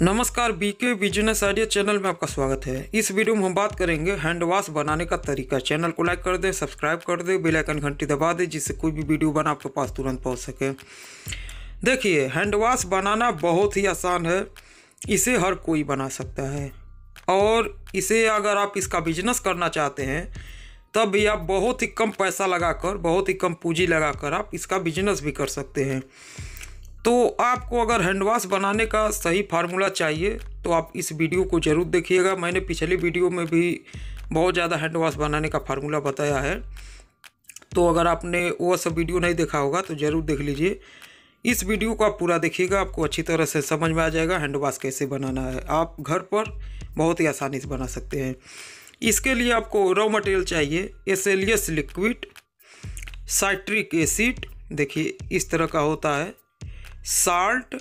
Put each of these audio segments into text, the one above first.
नमस्कार, BK business idea channel में आपका स्वागत है। इस वीडियो में हम बात करेंगे हैंड वॉश बनाने का तरीका। चैनल को लाइक कर दें, सब्सक्राइब कर दें, बेल आइकन घंटी दबा दें जिससे कोई भी वीडियो बना आपके पास तुरंत पहुंच सके। देखिए, हैंड वॉश बनाना बहुत ही आसान है। इसे हर कोई बना सकता है और इसे अगर आप इसका बिजनेस करना चाहते हैं तब भी आप बहुत ही कम पैसा लगाकर, बहुत ही कम पूंजी लगाकर आप इसका बिजनेस भी कर सकते हैं। तो आपको अगर हैंड वॉश बनाने का सही फार्मूला चाहिए तो आप इस वीडियो को ज़रूर देखिएगा। मैंने पिछली वीडियो में भी बहुत ज़्यादा हैंड वॉश बनाने का फार्मूला बताया है, तो अगर आपने वो सब वीडियो नहीं देखा होगा तो ज़रूर देख लीजिए। इस वीडियो को आप पूरा देखिएगा, आपको अच्छी तरह से समझ में आ जाएगा हैंड वॉश कैसे बनाना है। आप घर पर बहुत ही आसानी से बना सकते हैं। इसके लिए आपको रॉ मटेरियल चाहिए SLS लिक्विड, साइट्रिक एसिड, देखिए इस तरह का होता है, साल्ट,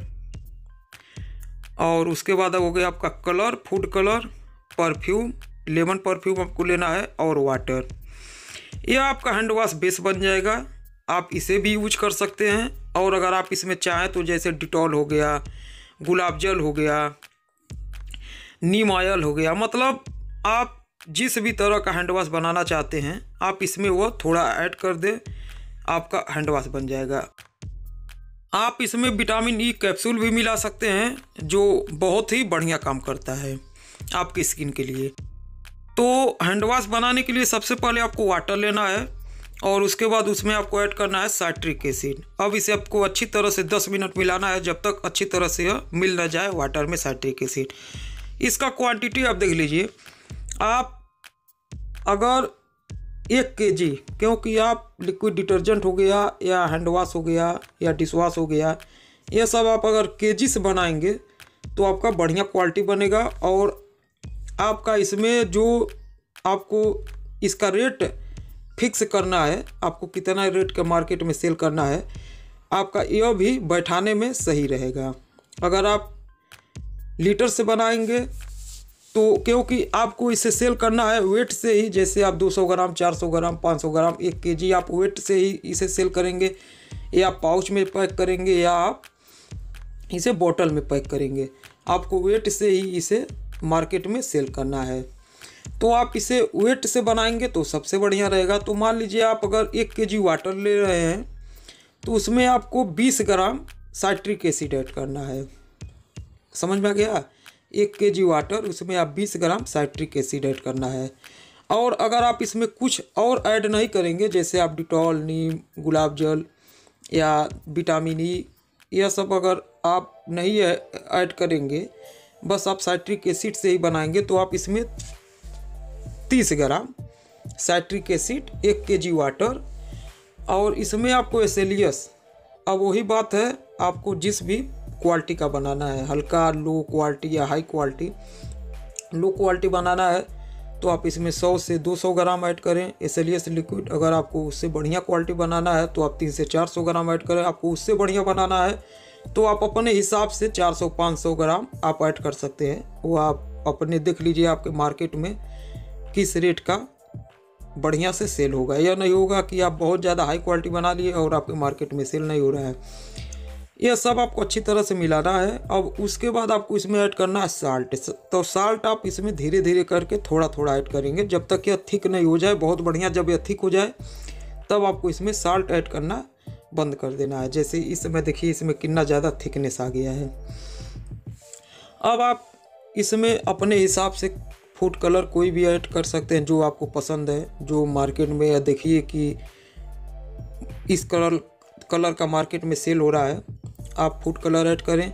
और उसके बाद हो गया आपका colour, food colour, perfume, lemon perfume आपको लेना है, और वाटर। यह आपका हैंड वॉश बेस बन जाएगा। आप इसे भी यूज कर सकते हैं, और अगर आप इसमें चाहें तो जैसे डिटॉल हो गया, गुलाब जल हो गया, नीम ऑयल हो गया, मतलब आप जिस भी तरह का हैंड वॉश बनाना चाहते हैं आप इसमें वो थोड़ा ऐड कर दें, आपका हैंड वॉश बन जाएगा। आप इसमें विटामिन ई कैप्सूल भी मिला सकते हैं जो बहुत ही बढ़िया काम करता है आपकी स्किन के लिए। तो हैंड वॉश बनाने के लिए सबसे पहले आपको वाटर लेना है और उसके बाद उसमें आपको ऐड करना है साइट्रिक एसिड। अब इसे आपको अच्छी तरह से 10 मिनट मिलाना है जब तक अच्छी तरह से यह मिल ना जाए वाटर में साइट्रिक एसिड। इसका क्वांटिटी आप देख लीजिए। आप अगर 1 kg, क्योंकि आप लिक्विड डिटर्जेंट हो गया या हैंड वॉश हो गया या डिश वॉश हो गया, ये सब आप अगर kg से बनाएंगे तो आपका बढ़िया क्वालिटी बनेगा। और आपका इसमें जो आपको इसका रेट फिक्स करना है, आपको कितना रेट के मार्केट में सेल करना है, आपका यह भी बैठाने में सही रहेगा। अगर आप लीटर से बनाएंगे तो क्योंकि आपको इसे सेल करना है वेट से ही, जैसे आप 200 ग्राम, 400 ग्राम, 500 ग्राम, 1 kg आप वेट से ही इसे सेल करेंगे, या पाउच में पैक करेंगे या आप इसे बोतल में पैक करेंगे, आपको वेट से ही इसे मार्केट में सेल करना है। तो आप इसे वेट से बनाएंगे तो सबसे बढ़िया रहेगा। तो मान लीजिए आप अगर 1 kg वाटर ले रहे हैं तो उसमें आपको 20 ग्राम साइट्रिक एसिड ऐड करना है। समझ में आ गया? 1 kg वाटर, उसमें आप 20 ग्राम साइट्रिक एसिड ऐड करना है। और अगर आप इसमें कुछ और ऐड नहीं करेंगे, जैसे आप डिटॉल, नीम, गुलाब जल या विटामिन ई, यह सब अगर आप नहीं ऐड करेंगे, बस आप साइट्रिक एसिड से ही बनाएंगे, तो आप इसमें 30 gram citric acid, 1 kg water, और इसमें आपको SLS। अब वही बात है, आपको जिस भी क्वालिटी का बनाना है, हल्का, लो क्वालिटी या हाई क्वालिटी। लो क्वालिटी बनाना है तो आप इसमें 100 से 200 ग्राम ऐड करें SLS लिक्विड। अगर आपको उससे बढ़िया क्वालिटी बनाना है तो आप 300 से 400 ग्राम ऐड करें। आपको उससे बढ़िया बनाना है तो आप अपने हिसाब से 400-500 ग्राम आप ऐड कर सकते हैं। वो आप अपने देख लीजिए आपके मार्केट में किस रेट का बढ़िया से सेल होगा। यह नहीं होगा कि आप बहुत ज़्यादा हाई क्वालिटी बना लिए और आपके मार्केट में सेल नहीं हो रहा है। यह सब आपको अच्छी तरह से मिलाना है। अब उसके बाद आपको इसमें ऐड करना है साल्ट। तो साल्ट आप इसमें धीरे धीरे करके थोड़ा थोड़ा ऐड करेंगे जब तक यह थिक नहीं हो जाए बहुत बढ़िया। जब यह थिक हो जाए तब आपको इसमें साल्ट ऐड करना बंद कर देना है। जैसे इस समय देखिए इसमें कितना ज़्यादा थिकनेस आ गया है। अब आप इसमें अपने हिसाब से फूड कलर कोई भी ऐड कर सकते हैं जो आपको पसंद है, जो मार्केट में, या देखिए कि इस कलर का मार्केट में सेल हो रहा है, आप फूड कलर ऐड करें।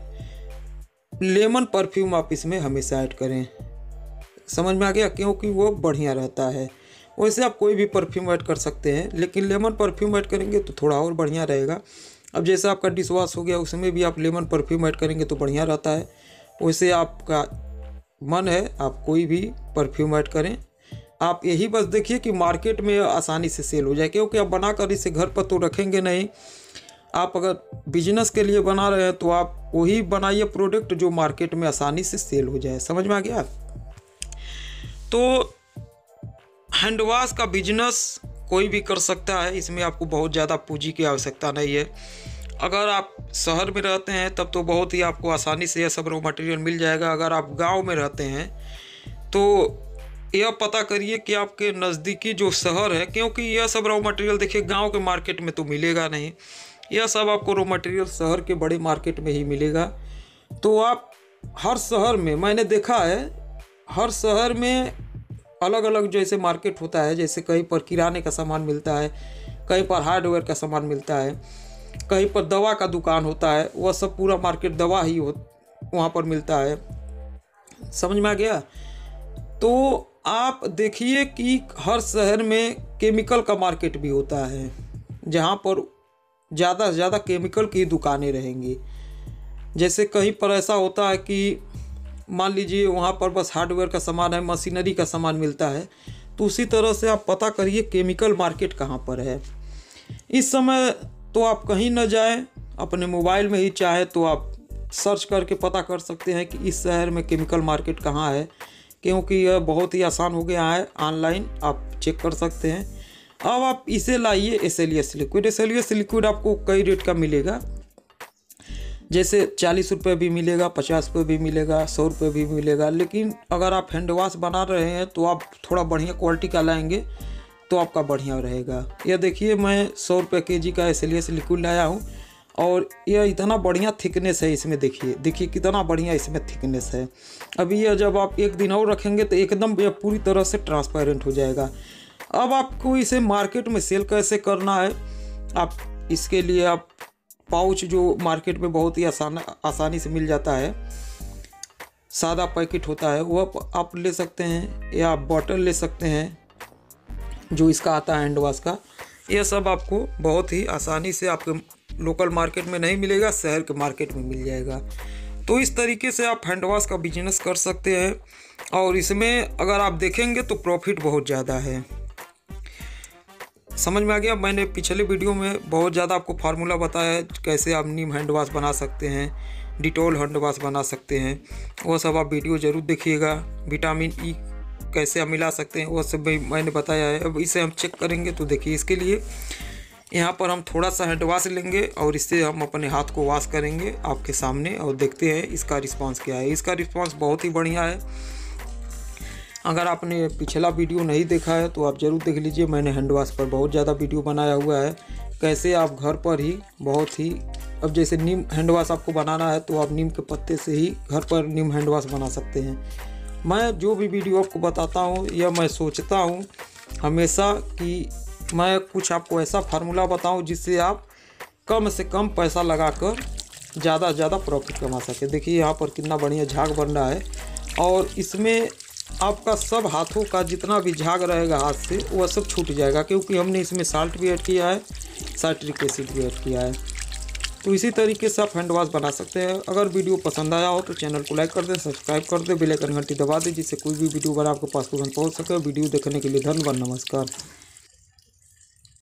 लेमन परफ्यूम आप इसमें हमेशा ऐड करें। समझ में आ गया? क्योंकि वो बढ़िया रहता है। वैसे आप कोई भी परफ्यूम ऐड कर सकते हैं, लेकिन लेमन परफ्यूम ऐड करेंगे तो थोड़ा और बढ़िया रहेगा। अब जैसे आपका डिश वॉश हो गया, उसमें भी आप लेमन परफ्यूम ऐड करेंगे तो बढ़िया रहता है। वैसे आपका मन है आप कोई भी परफ्यूम ऐड करें। आप यही बस देखिए कि मार्केट में आसानी से सेल हो जाए, क्योंकि आप बनाकर इसे घर पर तो रखेंगे नहीं। आप अगर बिजनेस के लिए बना रहे हैं तो आप वही बनाइए प्रोडक्ट जो मार्केट में आसानी से सेल हो जाए। समझ में आ गया? तो हैंड वॉश का बिजनेस कोई भी कर सकता है। इसमें आपको बहुत ज़्यादा पूंजी की आवश्यकता नहीं है। अगर आप शहर में रहते हैं तब तो बहुत ही आपको आसानी से यह सब रॉ मटेरियल मिल जाएगा। अगर आप गांव में रहते हैं तो यह पता करिए कि आपके नज़दीकी जो शहर है, क्योंकि यह सब रॉ मटेरियल देखिए गांव के मार्केट में तो मिलेगा नहीं, यह सब आपको रॉ मटेरियल शहर के बड़े मार्केट में ही मिलेगा। तो आप हर शहर में, मैंने देखा है हर शहर में अलग अलग जैसे मार्केट होता है, जैसे कहीं पर किराने का सामान मिलता है, कहीं पर हार्डवेयर का सामान मिलता है, कहीं पर दवा का दुकान होता है, वह सब पूरा मार्केट दवा ही वहाँ पर मिलता है। समझ में आ गया? तो आप देखिए कि हर शहर में केमिकल का मार्केट भी होता है, जहाँ पर ज़्यादा से ज़्यादा केमिकल की दुकानें रहेंगी। जैसे कहीं पर ऐसा होता है कि मान लीजिए वहाँ पर बस हार्डवेयर का सामान है, मशीनरी का सामान मिलता है, तो उसी तरह से आप पता करिए केमिकल मार्केट कहाँ पर है। इस समय तो आप कहीं न जाएं, अपने मोबाइल में ही चाहे तो आप सर्च करके पता कर सकते हैं कि इस शहर में केमिकल मार्केट कहाँ है, क्योंकि यह बहुत ही आसान हो गया है, ऑनलाइन आप चेक कर सकते हैं। अब आप इसे लाइए SLS लिक्विड। SLS लिक्विड आपको कई रेट का मिलेगा, जैसे 40 रुपये भी मिलेगा, 50 रुपये भी मिलेगा, 100 रुपये भी मिलेगा। लेकिन अगर आप हैंड वॉश बना रहे हैं तो आप थोड़ा बढ़िया क्वालिटी का लाएंगे तो आपका बढ़िया रहेगा। यह देखिए मैं 100 रुपये kg का SLS लिक्विड लाया हूँ और यह इतना बढ़िया थिकनेस है इसमें। देखिए कितना बढ़िया इसमें थिकनेस है। अभी यह जब आप एक दिन और रखेंगे तो एकदम यह पूरी तरह से ट्रांसपेरेंट हो जाएगा। अब आपको इसे मार्केट में सेल कैसे करना है, आप इसके लिए आप पाउच जो मार्केट में बहुत ही आसानी से मिल जाता है, सादा पैकेट होता है, वह आप ले सकते हैं, या बॉटल ले सकते हैं जो इसका आता है हैंड वॉश का। यह सब आपको बहुत ही आसानी से आपके लोकल मार्केट में नहीं मिलेगा, शहर के मार्केट में मिल जाएगा। तो इस तरीके से आप हैंड वॉश का बिजनेस कर सकते हैं और इसमें अगर आप देखेंगे तो प्रॉफिट बहुत ज़्यादा है। समझ में आ गया? मैंने पिछले वीडियो में बहुत ज़्यादा आपको फार्मूला बताया है कैसे आप नीम हैंड वॉश बना सकते हैं, डिटॉल हैंड वॉश बना सकते हैं, वो सब आप वीडियो ज़रूर देखिएगा। विटामिन ई कैसे आप मिला सकते हैं वो सब भी मैंने बताया है। अब इसे हम चेक करेंगे तो देखिए, इसके लिए यहाँ पर हम थोड़ा सा हैंड वॉश लेंगे और इससे हम अपने हाथ को वॉश करेंगे आपके सामने और देखते हैं इसका रिस्पांस क्या है। इसका रिस्पांस बहुत ही बढ़िया है। अगर आपने पिछला वीडियो नहीं देखा है तो आप ज़रूर देख लीजिए। मैंने हैंड वॉश पर बहुत ज़्यादा वीडियो बनाया हुआ है, कैसे आप घर पर ही बहुत ही, अब जैसे नीम हैंड वॉश आपको बनाना है तो आप नीम के पत्ते से ही घर पर नीम हैंड वॉश बना सकते हैं। मैं जो भी वीडियो आपको बताता हूँ यह मैं सोचता हूँ हमेशा कि मैं कुछ आपको ऐसा फार्मूला बताऊँ जिससे आप कम से कम पैसा लगाकर ज़्यादा से ज़्यादा प्रॉफिट कमा सके। देखिए यहाँ पर कितना बढ़िया झाग बन रहा है और इसमें आपका सब हाथों का जितना भी झाग रहेगा हाथ से वह सब छूट जाएगा, क्योंकि हमने इसमें साल्ट भी ऐड किया है, साइट्रिक एसिड भी ऐड किया है। तो इसी तरीके से आप हैंड वॉश बना सकते हैं। अगर वीडियो पसंद आया हो तो चैनल को लाइक कर दें, सब्सक्राइब कर दें, बेल आइकन घंटी दबा दें, जिससे कोई भी वीडियो अगर आपके पास तुरंत पहुंच सके। वीडियो देखने के लिए धन्यवाद, नमस्कार।